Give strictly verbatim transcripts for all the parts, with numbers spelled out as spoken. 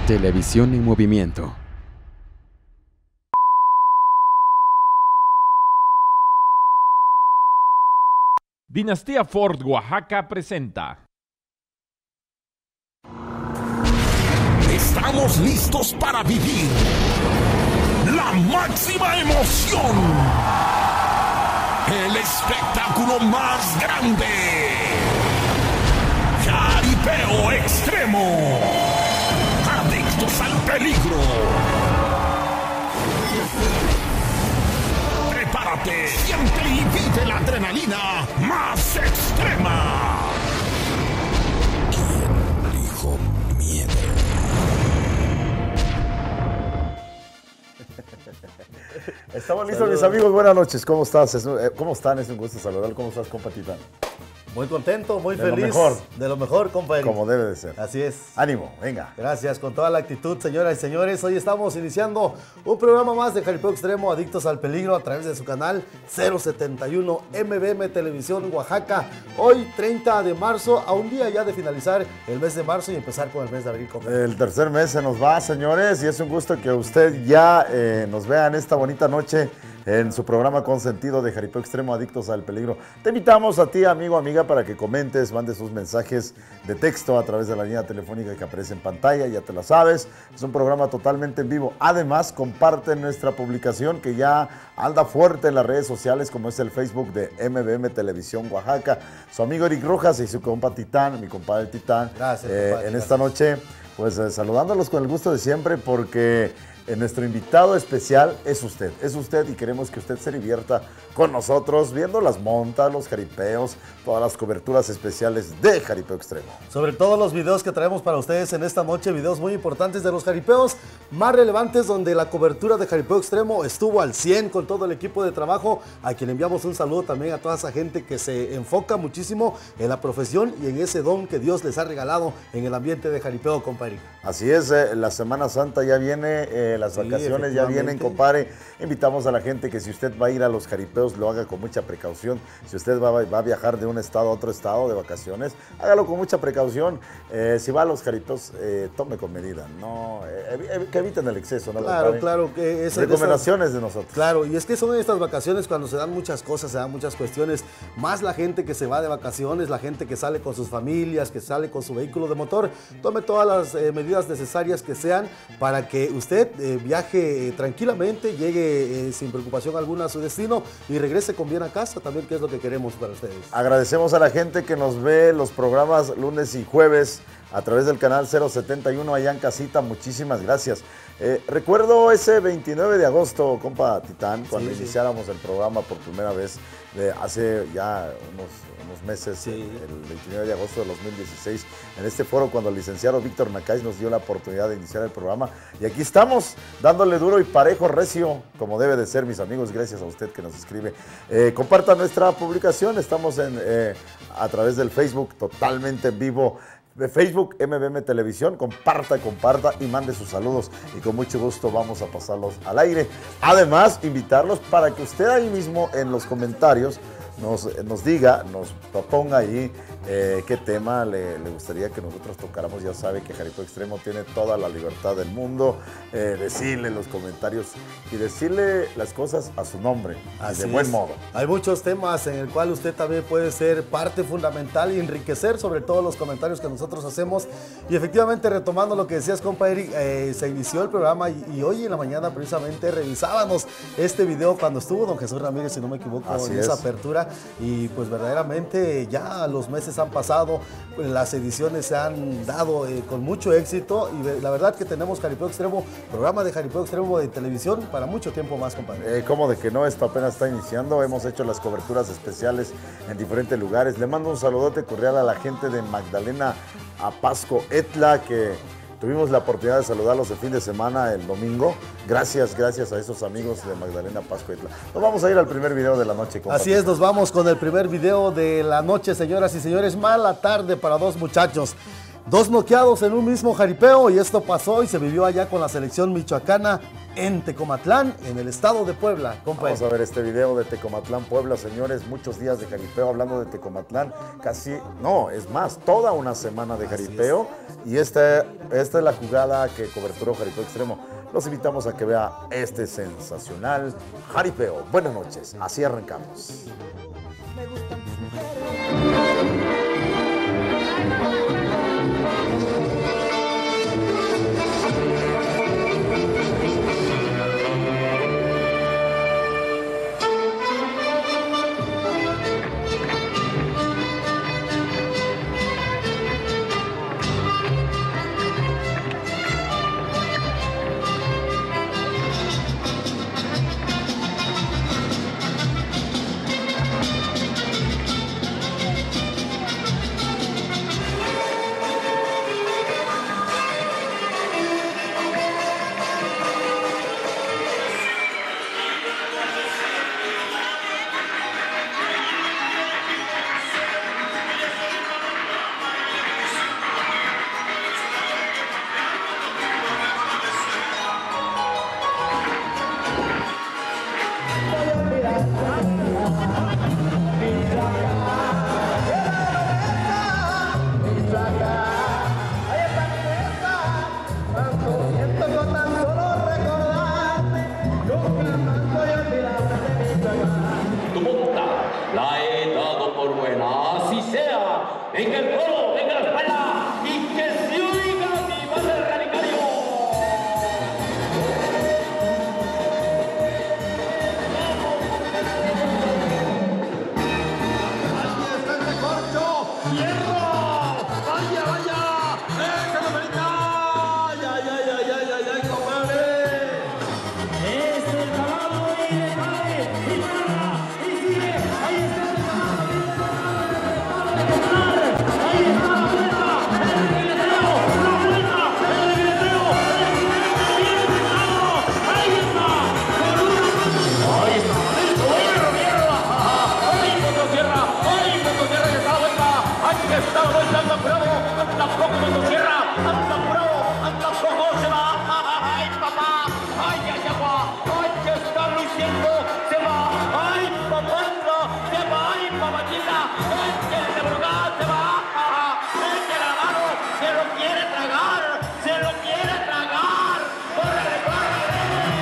Televisión en movimiento. Dinastía Ford Oaxaca presenta. Estamos listos para vivir la máxima emoción. El espectáculo más grande. Jaripeo extremo. Adictos al peligro. Prepárate, siente y vive la adrenalina más extrema. ¿Quién dijo miedo? Estamos listos, Saludos. Mis amigos. Buenas noches. ¿Cómo estás? Es, eh, ¿Cómo están? Es un gusto saludar. ¿Cómo estás, compa Titán? Muy contento, muy de feliz. Lo mejor. De lo mejor, compa Eric. Como debe de ser. Así es. Ánimo, venga. Gracias, con toda la actitud, señoras y señores. Hoy estamos iniciando un programa más de Jaripeo Extremo, Adictos al Peligro, a través de su canal cero setenta y uno M V M Televisión Oaxaca. Hoy, treinta de marzo, a un día ya de finalizar el mes de marzo y empezar con el mes de abril. Compa. El tercer mes se nos va, señores, y es un gusto que usted ya eh, nos vea en esta bonita noche en su programa consentido de Jaripeo Extremo, Adictos al Peligro. Te invitamos a ti, amigo, amiga, para que comentes, mandes sus mensajes de texto a través de la línea telefónica que aparece en pantalla, ya te la sabes. Es un programa totalmente en vivo. Además, comparte nuestra publicación que ya anda fuerte en las redes sociales, como es el Facebook de M V M Televisión Oaxaca. Su amigo Eric Rojas y su compa Titán, mi compadre Titán. Gracias, eh, compadre, En gracias. esta noche, pues eh, saludándolos con el gusto de siempre, porque Eh, nuestro invitado especial es usted, es usted y queremos que usted se divierta con nosotros viendo las montas, los jaripeos, todas las coberturas especiales de Jaripeo Extremo. Sobre todo los videos que traemos para ustedes en esta noche, videos muy importantes de los jaripeos más relevantes, donde la cobertura de Jaripeo Extremo estuvo al cien con todo el equipo de trabajo, a quien enviamos un saludo también a toda esa gente que se enfoca muchísimo en la profesión y en ese don que Dios les ha regalado en el ambiente de jaripeo, compadre. Así es, eh, la Semana Santa ya viene, eh, las Sí, vacaciones ya vienen, compadre. Invitamos a la gente que si usted va a ir a los jaripeos, lo haga con mucha precaución. Si usted va, va a viajar de un estado a otro estado de vacaciones, hágalo con mucha precaución. Eh, si va a los jaripeos, eh, tome con medida, no, eh, que eviten el exceso, ¿no? Claro, compadre? claro. Que es Recomendaciones de, de nosotros. Claro, y es que son estas vacaciones cuando se dan muchas cosas, se dan muchas cuestiones, más la gente que se va de vacaciones, la gente que sale con sus familias, que sale con su vehículo de motor, tome todas las eh, medidas necesarias que sean para que usted eh, viaje eh, tranquilamente, llegue eh, sin preocupación alguna a su destino y regrese con bien a casa también, que es lo que queremos para ustedes. Agradecemos a la gente que nos ve los programas lunes y jueves a través del canal cero setenta y uno allá en casita. Muchísimas gracias. Eh, recuerdo ese veintinueve de agosto, compa Titán, cuando sí, iniciáramos sí. el programa por primera vez, de hace ya unos, unos meses, sí. el veintinueve de agosto de dos mil dieciséis, en este foro cuando el licenciado Víctor Macáis nos dio la oportunidad de iniciar el programa. Y aquí estamos, dándole duro y parejo, recio, como debe de ser, mis amigos. Gracias a usted que nos escribe. Eh, comparta nuestra publicación, estamos en, eh, a través del Facebook, totalmente en vivo, de Facebook M V M Televisión. Comparta, comparta y mande sus saludos y con mucho gusto vamos a pasarlos al aire. Además, invitarlos para que usted ahí mismo en los comentarios nos, nos diga, nos proponga ahí eh, qué tema le, le gustaría que nosotros tocáramos. Ya sabe que Jaripeo Extremo tiene toda la libertad del mundo, eh, decirle los comentarios y decirle las cosas a su nombre, Así de buen es. modo. Hay muchos temas en el cual usted también puede ser parte fundamental y enriquecer sobre todo los comentarios que nosotros hacemos. Y efectivamente, retomando lo que decías, compa Eric, eh, se inició el programa y, y hoy en la mañana precisamente revisábamos este video cuando estuvo don Jesús Ramírez, si no me equivoco, Así en esa es. apertura. Y pues verdaderamente ya los meses han pasado, las ediciones se han dado eh, con mucho éxito y la verdad que tenemos Jaripeo Extremo, programa de Jaripeo Extremo de televisión para mucho tiempo más, compadre. Eh, ¿Cómo de que no? Esto apenas está iniciando. Hemos hecho las coberturas especiales en diferentes lugares. Le mando un saludote cordial a la gente de Magdalena Apasco Etla, que tuvimos la oportunidad de saludarlos el fin de semana, el domingo. Gracias, gracias a esos amigos de Magdalena Apasco Etla. Nos vamos a ir al primer video de la noche, compa. Así es, nos vamos con el primer video de la noche, señoras y señores. Mala tarde para dos muchachos. Dos noqueados en un mismo jaripeo y esto pasó y se vivió allá con la selección michoacana en Tecomatlán, en el estado de Puebla. Compa. Vamos a ver este video de Tecomatlán, Puebla, señores. Muchos días de jaripeo hablando de Tecomatlán. Casi, no, es más, toda una semana de jaripeo. Y esta, esta es la jugada que coberturó Jaripeo Extremo. Los invitamos a que vea este sensacional jaripeo. Buenas noches, así arrancamos. Me gustan tus mujeres. Venga el coro, venga la espalda y que se oiga mi voz del radicario. Ahí está el recorcho, hierro, vaya, vaya, échale manita, ay, ay, ay, ay, ay, ay, ay, compadre. Es el caballo y le cae, y para, y sigue, ahí está el caballo y le cae. Está la vuelta, anda apurado, anda poco cuando cierra, anda apurado, anda poco, se va, ay papá, ay ay agua, ay que está luciendo, se va, ay papá, se va, ay papachita, ay que se bruga, se va, ay que la mano, se lo quiere tragar, se lo quiere tragar, córrele, córrele.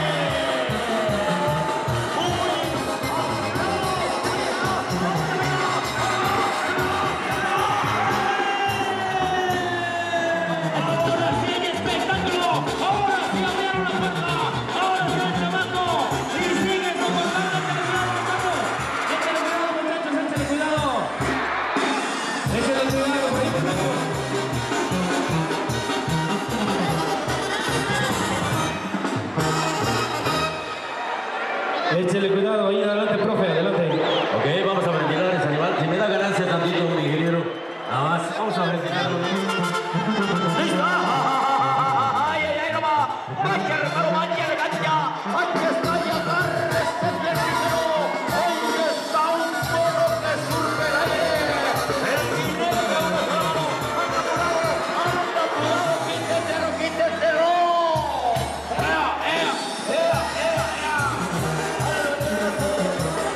Échale cuidado, ahí adelante, profe, adelante. Ok, vamos a ventilar ese animal. Si me da ganancia tantito, mi ingeniero. Nada más, vamos a ventilarlo. ¡Listo! ¡Ay, ay, ay, no va! ¡Ay, que reparo, vaya, elegancia! ¡Ay, que está ahí, agarre este viejito! ¡Ay, que está un porro que surge el aire! ¡El dinero que va a pasar la mano! ¡Anda apurado! ¡Anda apurado! ¡Quíteselo, quíteselo! ¡Ea, ea, ea, ea, ea!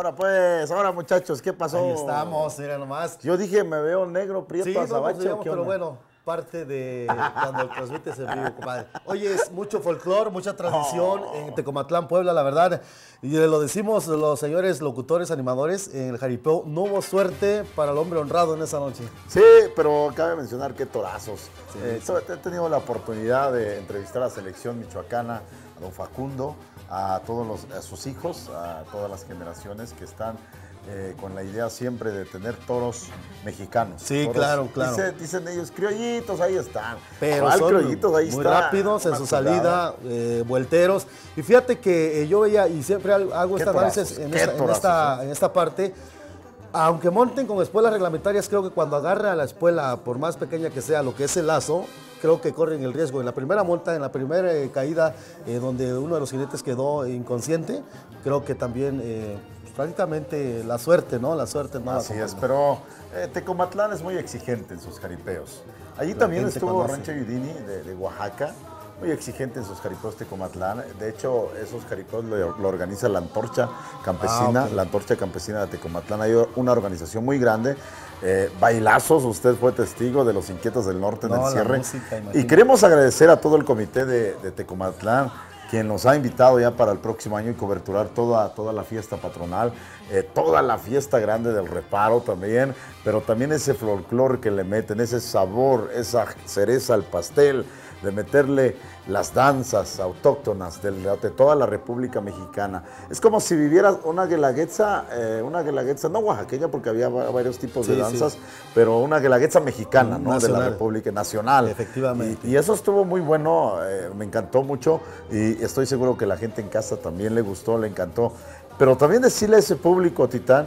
Ahora pues, ahora muchachos, ¿qué pasó? Ahí estamos, mira nomás. Yo dije, me veo negro, prieto, Sí, no, azabache, nos ¿o veíamos, qué pero onda? bueno, parte de cuando transmites en vivo, compadre. Oye, es mucho folclore, mucha tradición Oh. en Tecomatlán, Puebla, la verdad. Y lo decimos los señores locutores, animadores, en el jaripeo, no hubo suerte para el hombre honrado en esa noche. Sí, pero cabe mencionar que torazos. Eh, so- he tenido la oportunidad de entrevistar a la selección michoacana, a don Facundo, a todos los, a sus hijos, a todas las generaciones que están eh, con la idea siempre de tener toros mexicanos. Sí, Toros, claro, claro. Dice- dicen ellos, criollitos, ahí están. Pero ¿Cuál son criollitos? Ahí muy está, rápidos en una su chulada. salida, eh, vuelteros. Y fíjate que eh, yo veía, y siempre hago Qué esta análisis torazos, en qué esta, en, torazos, esta, ¿eh? en esta parte, aunque monten con espuelas reglamentarias, creo que cuando agarra a la espuela, por más pequeña que sea, lo que es el lazo, creo que corren el riesgo. En la primera monta, en la primera eh, caída, eh, donde uno de los jinetes quedó inconsciente, creo que también... Eh, prácticamente la suerte, ¿no? La suerte no la Así es, acompañó. pero eh, Tecomatlán es muy exigente en sus jaripeos. Allí también gente estuvo conoce. Rancho Yudini de, de Oaxaca, muy exigente en sus jaripeos Tecomatlán. De hecho, esos jaripeos lo, lo organiza la Antorcha Campesina, Ah, ok. la Antorcha Campesina de Tecomatlán. Hay una organización muy grande. Eh, bailazos, usted fue testigo de los Inquietos del Norte en No, el la cierre. música, y imagínate. queremos agradecer a todo el comité de, de Tecomatlán, quien nos ha invitado ya para el próximo año y coberturar toda, toda la fiesta patronal, eh, toda la fiesta grande del reparo también, pero también ese folclore que le meten, ese sabor, esa cereza al pastel, de meterle las danzas autóctonas de, la- de toda la República Mexicana. Es como si vivieras una guelaguetza, eh, una guelaguetza, no oaxaqueña, porque había va- varios tipos de Sí, sí. danzas, pero una guelaguetza mexicana, ¿no? De la Nacional. República Nacional. Efectivamente. Y, y eso estuvo muy bueno, eh, me encantó mucho y estoy seguro que la gente en casa también le gustó, le encantó. Pero también decirle a ese público, Titán,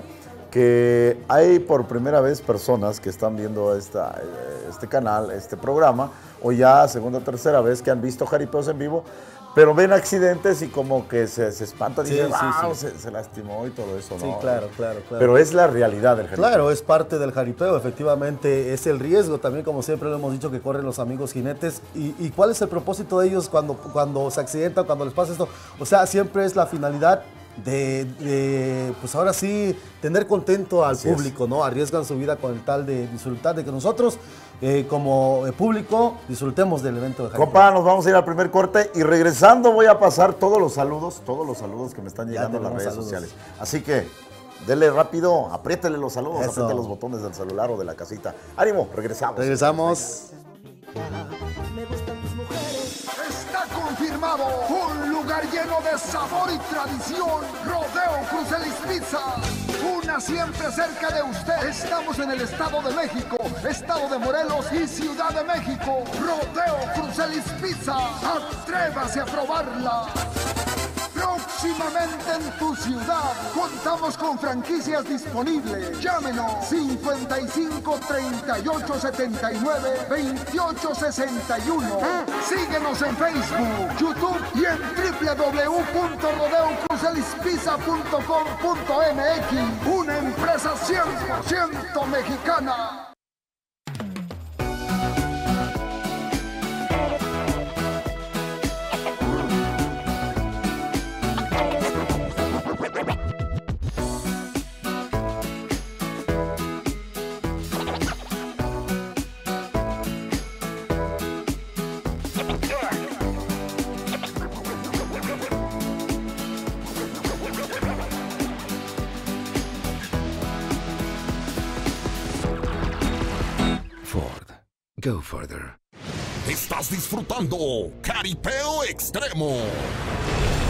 que hay por primera vez personas que están viendo esta, eh, este canal, este programa, o ya segunda o tercera vez que han visto jaripeos en vivo, pero ven accidentes y como que se, se espantan y Sí, dicen, sí, "Wow, sí. Se, se lastimó y todo eso, ¿no? Sí, claro, claro, claro. Pero es la realidad del jaripeo. Claro, es parte del jaripeo, efectivamente, es el riesgo también, como siempre lo hemos dicho, que corren los amigos jinetes. ¿Y, y cuál es el propósito de ellos cuando, cuando se accidentan, cuando les pasa esto? O sea, siempre es la finalidad de, de, pues ahora sí, tener contento al Así es. público, ¿no? Arriesgan su vida con el tal de disfrutar, de que nosotros, eh, como eh, público, disfrutemos del evento de jaripeo. Compa, nos vamos a ir al primer corte y regresando voy a pasar todos los saludos, todos los saludos que me están Ya llegando a las tenemos redes saludos. sociales. Así que dele rápido, apriétele los saludos, Eso. apriete los botones del celular o de la casita. Ánimo, regresamos. Regresamos. Me gustan tus mujeres. Está confirmado un lugar lleno de sabor y tradición. Rodeo Crucelis Pizza. Una siempre cerca de usted. Estamos en el Estado de México, Estado de Morelos y Ciudad de México. Rodeo Crucelis Pizza. Atrévase a probarla. Próximamente en tu ciudad. Contamos con franquicias disponibles. Llámenos cincuenta y cinco, treinta y ocho, setenta y nueve, veintiocho, sesenta y uno. Síguenos en Facebook, YouTube y en w w w punto rodeo crucelis pizza punto com punto m x. Una empresa cien por ciento mexicana. Ford. Go further. Estás disfrutando Caripeo Extremo.